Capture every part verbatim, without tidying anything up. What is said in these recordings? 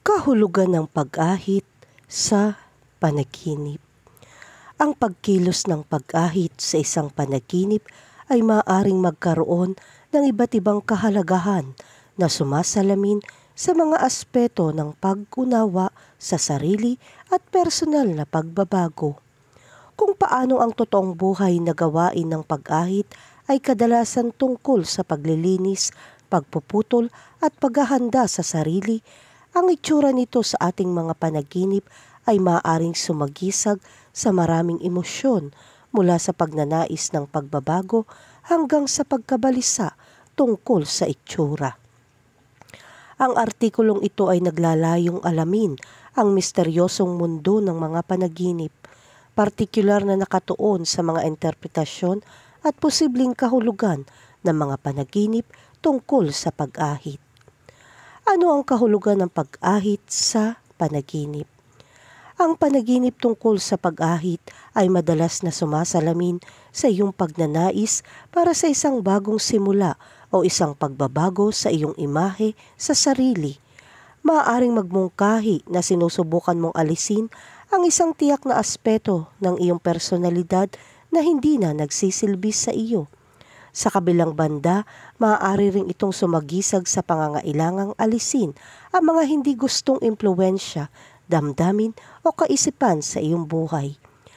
Kahulugan ng pag-ahit sa panaginip. Ang pagkilos ng pag-ahit sa isang panaginip ay maaaring magkaroon ng iba't ibang kahalagahan na sumasalamin sa mga aspeto ng pag-unawa sa sarili at personal na pagbabago. Kung paano ang totoong buhay na gawain ng pag-ahit ay kadalasan tungkol sa paglilinis, pagpuputol at paghahanda sa sarili, ang itsura nito sa ating mga panaginip ay maaaring sumagisag sa maraming emosyon mula sa pagnanais ng pagbabago hanggang sa pagkabalisa tungkol sa itsura. Ang artikulong ito ay naglalayong alamin ang misteryosong mundo ng mga panaginip, partikular na nakatuon sa mga interpretasyon at posibleng kahulugan ng mga panaginip tungkol sa pag-ahit. Ano ang kahulugan ng pag-ahit sa panaginip? Ang panaginip tungkol sa pag-ahit ay madalas na sumasalamin sa iyong pagnanais para sa isang bagong simula o isang pagbabago sa iyong imahe sa sarili. Maaaring magmungkahi na sinusubukan mong alisin ang isang tiyak na aspeto ng iyong personalidad na hindi na nagsisilbi sa iyo. Sa kabilang banda, maaari ring itong sumagisag sa pangangailangang alisin ang mga hindi gustong impluwensya, damdamin o kaisipan sa iyong buhay.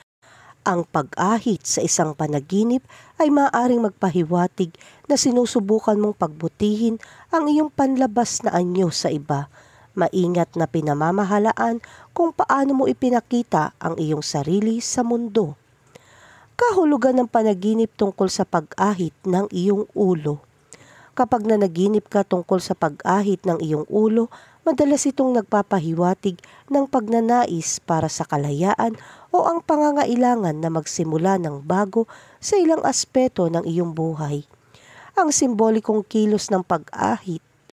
Ang pag-ahit sa isang panaginip ay maaaring magpahiwatig na sinusubukan mong pagbutihin ang iyong panlabas na anyo sa iba. Maingat na pinamamahalaan kung paano mo ipinakita ang iyong sarili sa mundo. Kahulugan ng panaginip tungkol sa pag-ahit ng iyong ulo. Kapag nanaginip ka tungkol sa pag-ahit ng iyong ulo, madalas itong nagpapahiwatig ng pagnanais para sa kalayaan o ang pangangailangan na magsimula ng bago sa ilang aspeto ng iyong buhay. Ang simbolikong kilos ng pag-ahit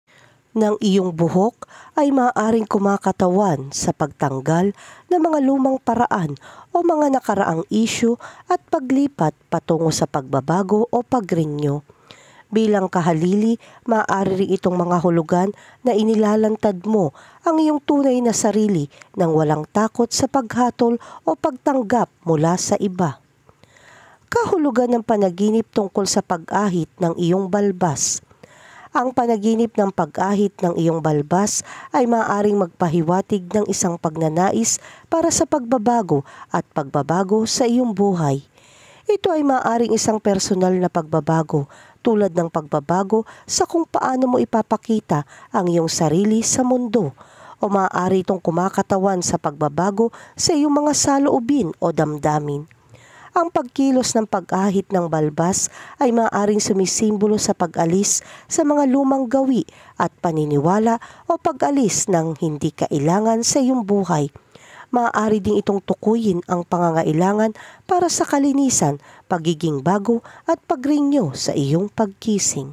ng iyong buhok ay maaaring kumakatawan sa pagtanggal ng mga lumang paraan o mga nakaraang issue at paglipat patungo sa pagbabago o pagrenyo. Bilang kahalili, maaari rin itong mga hulugan na inilalantad mo ang iyong tunay na sarili nang walang takot sa paghatol o pagtanggap mula sa iba. Kahulugan ng panaginip tungkol sa pag-ahit ng iyong balbas. Ang panaginip ng pag-ahit ng iyong balbas ay maaaring magpahiwatig ng isang pagnanais para sa pagbabago at pagbabago sa iyong buhay. Ito ay maaaring isang personal na pagbabago tulad ng pagbabago sa kung paano mo ipapakita ang iyong sarili sa mundo o maaari itong kumakatawan sa pagbabago sa iyong mga saloobin o damdamin. Ang pagkilos ng pag-ahit ng balbas ay maaaring sumisimbolo sa pag-alis sa mga lumang gawi at paniniwala o pag-alis ng hindi kailangan sa iyong buhay. Maaari ding itong tukuyin ang pangangailangan para sa kalinisan, pagiging bago at pagrenyo sa iyong pagkising.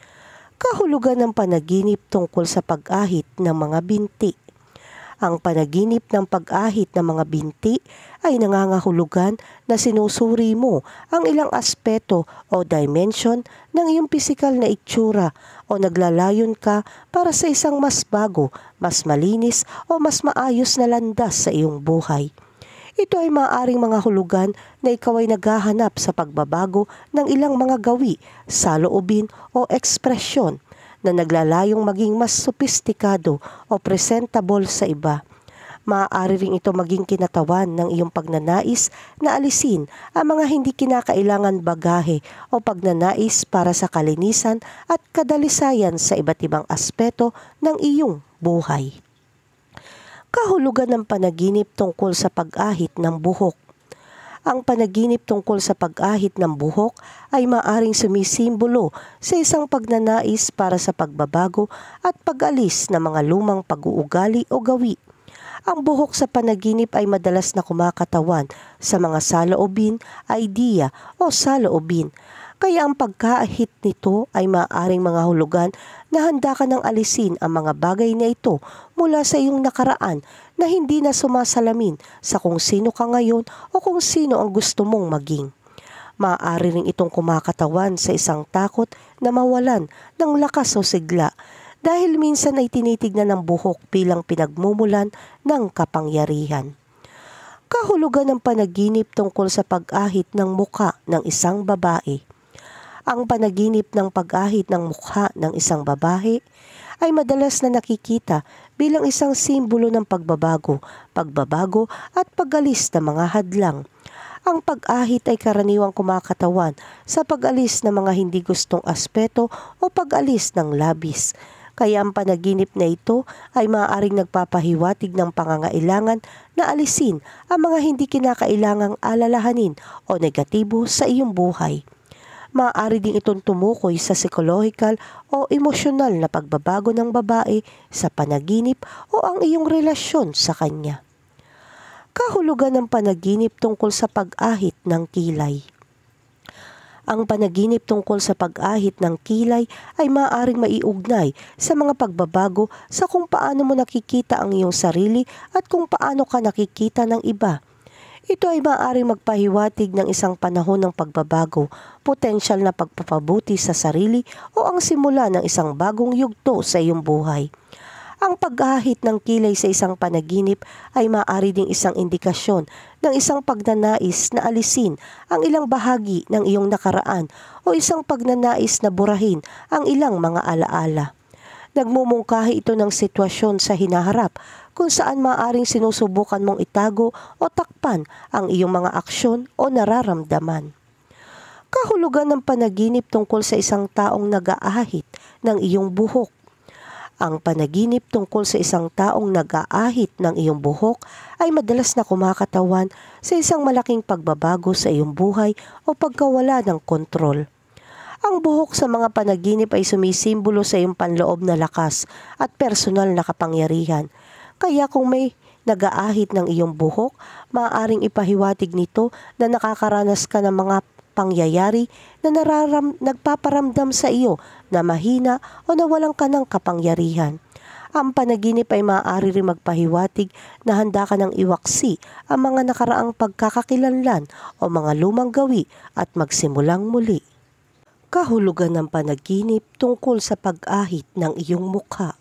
Kahulugan ng panaginip tungkol sa pag-ahit ng mga binti. Ang panaginip ng pag-ahit ng mga binti ay nangangahulugan na sinusuri mo ang ilang aspeto o dimension ng iyong pisikal na itsura o naglalayon ka para sa isang mas bago, mas malinis o mas maayos na landas sa iyong buhay. Ito ay maaaring mga hulugan na ikaw ay naghahanap sa pagbabago ng ilang mga gawi, saloobin o ekspresyon na naglalayong maging mas sopistikado o presentable sa iba. Maaari rin ito maging kinatawan ng iyong pagnanais na alisin ang mga hindi kinakailangan bagahe o pagnanais para sa kalinisan at kadalisayan sa iba't ibang aspeto ng iyong buhay. Kahulugan ng panaginip tungkol sa pag-ahit ng buhok. Ang panaginip tungkol sa pag-ahit ng buhok ay maaring sumisimbolo sa isang pagnanais para sa pagbabago at pag-alis ng mga lumang pag-uugali o gawi. Ang buhok sa panaginip ay madalas na kumakatawan sa mga saloobin, idea o saloobin. Kaya ang pagkaahit nito ay maaaring mga hulugan na handa ka ng alisin ang mga bagay na ito mula sa iyong nakaraan na hindi na sumasalamin sa kung sino ka ngayon o kung sino ang gusto mong maging. Maaari rin itong kumakatawan sa isang takot na mawalan ng lakas o sigla dahil minsan ay tinitignan ng buhok bilang pinagmumulan ng kapangyarihan. Kahulugan ng panaginip tungkol sa pag-ahit ng mukha ng isang babae. Ang panaginip ng pag-ahit ng mukha ng isang babae ay madalas na nakikita bilang isang simbolo ng pagbabago, pagbabago at pag-alis ng mga hadlang. Ang pag-ahit ay karaniwang kumakatawan sa pag-alis ng mga hindi gustong aspeto o pag-alis ng labis. Kaya ang panaginip na ito ay maaaring nagpapahiwatig ng pangangailangan na alisin ang mga hindi kinakailangang alalahanin o negatibo sa iyong buhay. Maaari din itong tumukoy sa psychological o emosyonal na pagbabago ng babae sa panaginip o ang iyong relasyon sa kanya. Kahulugan ng panaginip tungkol sa pag-ahit ng kilay. Ang panaginip tungkol sa pag-ahit ng kilay ay maaaring maiugnay sa mga pagbabago sa kung paano mo nakikita ang iyong sarili at kung paano ka nakikita ng iba. Ito ay maaaring magpahiwatig ng isang panahon ng pagbabago, potensyal na pagpapabuti sa sarili o ang simula ng isang bagong yugto sa iyong buhay. Ang pag-ahit ng kilay sa isang panaginip ay maaari ding isang indikasyon ng isang pagnanais na alisin ang ilang bahagi ng iyong nakaraan o isang pagnanais na burahin ang ilang mga alaala. Nagmumungkahi ito ng sitwasyon sa hinaharap kung saan maaaring sinusubukan mong itago o takpan ang iyong mga aksyon o nararamdaman. Kahulugan ng panaginip tungkol sa isang taong nag-aahit ng iyong buhok. Ang panaginip tungkol sa isang taong nag-aahit ng iyong buhok ay madalas na kumakatawan sa isang malaking pagbabago sa iyong buhay o pagkawala ng kontrol. Ang buhok sa mga panaginip ay sumisimbolo sa iyong panloob na lakas at personal na kapangyarihan. Kaya kung may nag-aahit ng iyong buhok, maaaring ipahiwatig nito na nakakaranas ka ng mga pangyayari na nararam, nagpaparamdam sa iyo na mahina o nawalan ka ng kapangyarihan. Ang panaginip ay maaari rin magpahiwatig na handa ka ng iwaksi ang mga nakaraang pagkakakilanlan o mga lumang gawi at magsimulang muli. Kahulugan ng panaginip tungkol sa pag-ahit ng iyong mukha.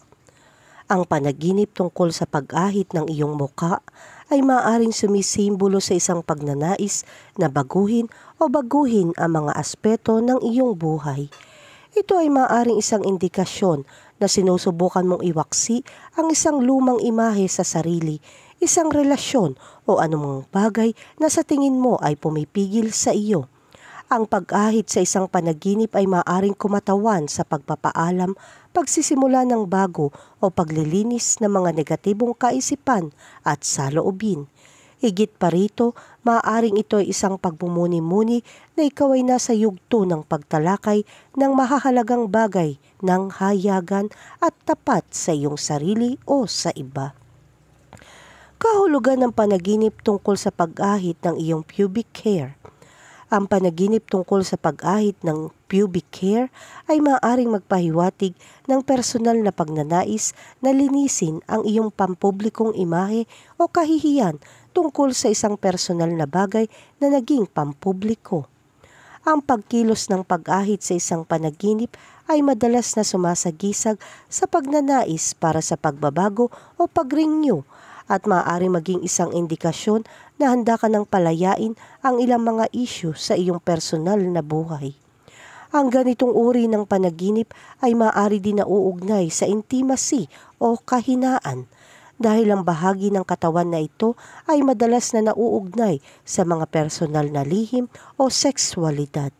Ang panaginip tungkol sa pag-ahit ng iyong mukha ay maaaring sumisimbolo sa isang pagnanais na baguhin o baguhin ang mga aspeto ng iyong buhay. Ito ay maaaring isang indikasyon na sinusubukan mong iwaksi ang isang lumang imahe sa sarili, isang relasyon o anumang bagay na sa tingin mo ay pumipigil sa iyo. Ang pag-ahit sa isang panaginip ay maaaring kumatawan sa pagpapaalam, pagsisimula ng bago o paglilinis ng mga negatibong kaisipan at saloobin. Higit pa rito, maaaring ito ay isang pagmumuni-muni na ikaw ay nasa yugto ng pagtalakay ng mahahalagang bagay ng hayagan at tapat sa iyong sarili o sa iba. Kahulugan ng panaginip tungkol sa pag-ahit ng iyong pubic hair. Ang panaginip tungkol sa pag-ahit ng pubic hair ay maaaring magpahiwatig ng personal na pagnanais na linisin ang iyong pampublikong imahe o kahihiyan tungkol sa isang personal na bagay na naging pampubliko. Ang pagkilos ng pag-ahit sa isang panaginip ay madalas na sumasagisag sa pagnanais para sa pagbabago o pag-renew at maaari maging isang indikasyon na handa ka ng palayain ang ilang mga issue sa iyong personal na buhay. Ang ganitong uri ng panaginip ay maaari din nauugnay sa intimacy o kahinaan dahil ang bahagi ng katawan na ito ay madalas na nauugnay sa mga personal na lihim o sexualidad.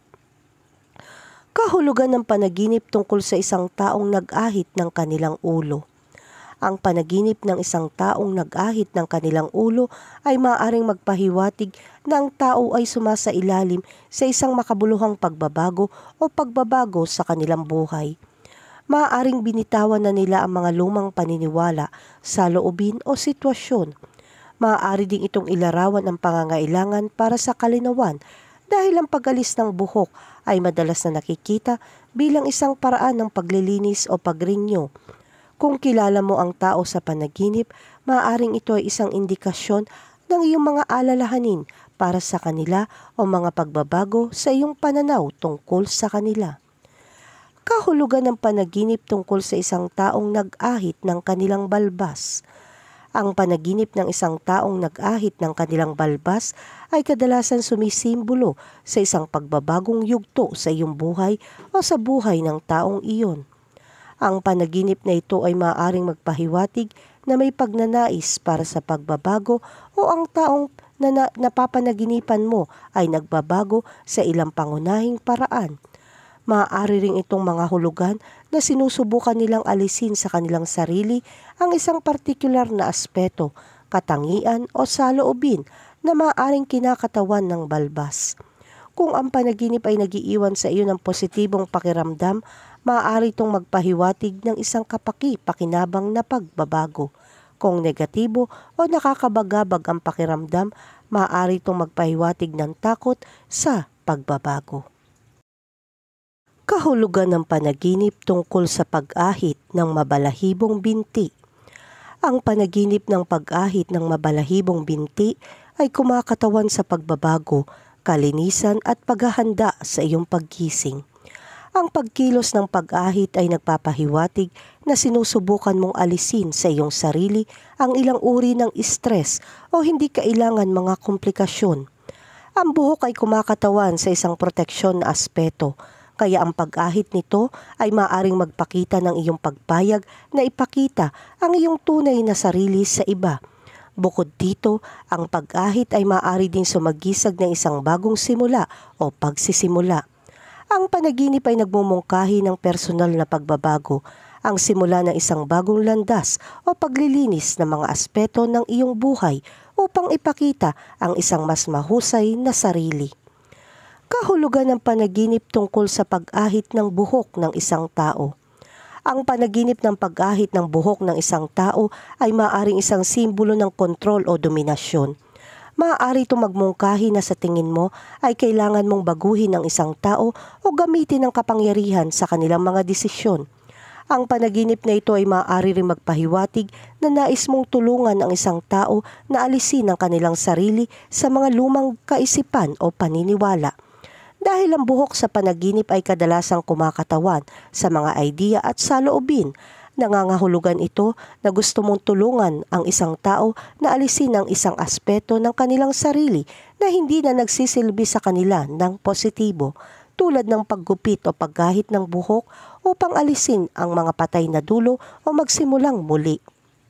Kahulugan ng panaginip tungkol sa isang taong nag-ahit ng kanilang ulo. Ang panaginip ng isang taong nag-ahit ng kanilang ulo ay maaaring magpahiwatig na ang tao ay sumasailalim sa isang makabuluhang pagbabago o pagbabago sa kanilang buhay. Maaaring binitawan na nila ang mga lumang paniniwala, saloobin o sitwasyon. Maaari ding itong ilarawan ang pangangailangan para sa kalinawan dahil ang pag-alis ng buhok ay madalas na nakikita bilang isang paraan ng paglilinis o pag-renew. Kung kilala mo ang tao sa panaginip, maaaring ito ay isang indikasyon ng iyong mga alalahanin para sa kanila o mga pagbabago sa iyong pananaw tungkol sa kanila. Kahulugan ng panaginip tungkol sa isang taong nag-ahit ng kanilang balbas. Ang panaginip ng isang taong nag-ahit ng kanilang balbas ay kadalasan sumisimbolo sa isang pagbabagong yugto sa iyong buhay o sa buhay ng taong iyon. Ang panaginip na ito ay maaaring magpahiwatig na may pagnanais para sa pagbabago o ang taong na na napapanaginipan mo ay nagbabago sa ilang pangunahing paraan. Maaari rin itong mga hulugan na sinusubukan nilang alisin sa kanilang sarili ang isang partikular na aspeto, katangian o saloobin na maaaring kinakatawan ng balbas. Kung ang panaginip ay nagiiwan sa iyo ng positibong pakiramdam, maaari itong magpahiwatig ng isang kapaki-pakinabang na pagbabago. Kung negatibo o nakakabagabag ang pakiramdam, maaari itong magpahiwatig ng takot sa pagbabago. Kahulugan ng panaginip tungkol sa pag-ahit ng mabalahibong binti. Ang panaginip ng pag-ahit ng mabalahibong binti ay kumakatawan sa pagbabago, kalinisan at paghahanda sa iyong paggising. Ang pagkilos ng pag-ahit ay nagpapahiwatig na sinusubukan mong alisin sa iyong sarili ang ilang uri ng stress o hindi kailangan mga komplikasyon. Ang buhok ay kumakatawan sa isang proteksyon na aspeto, kaya ang pag-ahit nito ay maaaring magpakita ng iyong pagpayag na ipakita ang iyong tunay na sarili sa iba. Bukod dito, ang pag-ahit ay maaari din sumagisag ng isang bagong simula o pagsisimula. Ang panaginip ay nagmumungkahi ng personal na pagbabago, ang simula ng isang bagong landas o paglilinis ng mga aspeto ng iyong buhay upang ipakita ang isang mas mahusay na sarili. Kahulugan ng panaginip tungkol sa pag-ahit ng buhok ng isang tao. Ang panaginip ng pag-ahit ng buhok ng isang tao ay maaaring isang simbolo ng kontrol o dominasyon. Maaari itong magmungkahi na sa tingin mo ay kailangan mong baguhin ang isang tao o gamitin ang kapangyarihan sa kanilang mga desisyon. Ang panaginip na ito ay maaari rin magpahiwatig na nais mong tulungan ang isang tao na alisin ang kanilang sarili sa mga lumang kaisipan o paniniwala. Dahil ang buhok sa panaginip ay kadalasang kumakatawan sa mga idea at saloobin, nangangahulugan ito na gusto mong tulungan ang isang tao na alisin ang isang aspeto ng kanilang sarili na hindi na nagsisilbi sa kanila ng positibo, tulad ng paggupit o paggahit ng buhok upang alisin ang mga patay na dulo o magsimulang muli.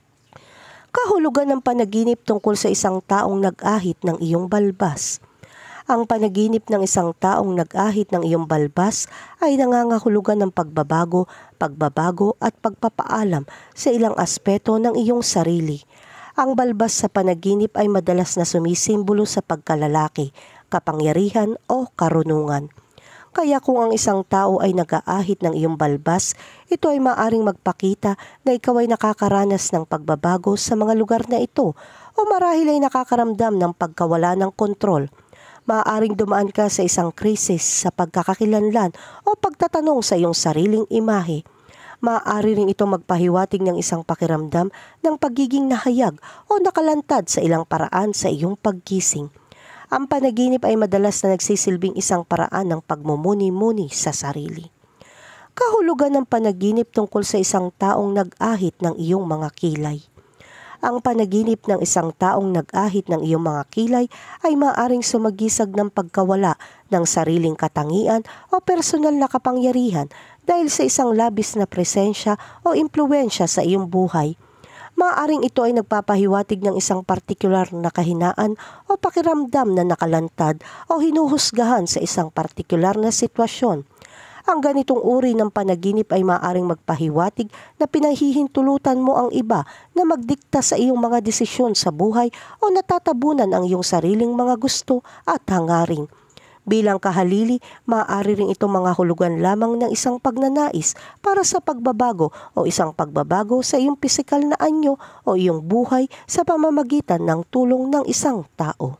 Kahulugan ng panaginip tungkol sa isang taong nag-ahit ng iyong balbas. Ang panaginip ng isang taong nag-ahit ng iyong balbas ay nangangahulugan ng pagbabago, pagbabago at pagpapaalam sa ilang aspeto ng iyong sarili. Ang balbas sa panaginip ay madalas na sumisimbolo sa pagkalalaki, kapangyarihan o karunungan. Kaya kung ang isang tao ay nag-aahit ng iyong balbas, ito ay maaring magpakita na ikaw ay nakakaranas ng pagbabago sa mga lugar na ito o marahil ay nakakaramdam ng pagkawala ng kontrol. Maaaring dumaan ka sa isang krisis sa pagkakakilanlan o pagtatanong sa iyong sariling imahe. Maaari rin ito magpahiwatig ng isang pakiramdam ng pagiging nahayag o nakalantad sa ilang paraan sa iyong paggising. Ang panaginip ay madalas na nagsisilbing isang paraan ng pagmumuni-muni sa sarili. Kahulugan ng panaginip tungkol sa isang taong nag-ahit ng iyong mga kilay. Ang panaginip ng isang taong nag-ahit ng iyong mga kilay ay maaaring sumagisag ng pagkawala ng sariling katangian o personal na kapangyarihan dahil sa isang labis na presensya o impluwensya sa iyong buhay. Maaaring ito ay nagpapahiwatig ng isang partikular na kahinaan o pakiramdam na nakalantad o hinuhusgahan sa isang partikular na sitwasyon. Ang ganitong uri ng panaginip ay maaaring magpahiwatig na pinahihintulutan mo ang iba na magdikta sa iyong mga desisyon sa buhay o natatabunan ang iyong sariling mga gusto at hangaring. Bilang kahalili, maaari rin itong mga hulugan lamang ng isang pagnanais para sa pagbabago o isang pagbabago sa iyong pisikal na anyo o iyong buhay sa pamamagitan ng tulong ng isang tao.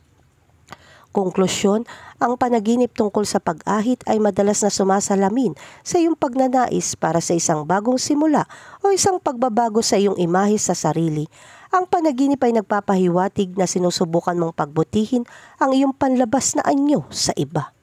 Konklusyon, ang panaginip tungkol sa pag-ahit ay madalas na sumasalamin sa iyong pagnanais para sa isang bagong simula o isang pagbabago sa iyong imahe sa sarili. Ang panaginip ay nagpapahiwatig na sinusubukan mong pagbutihin ang iyong panlabas na anyo sa iba.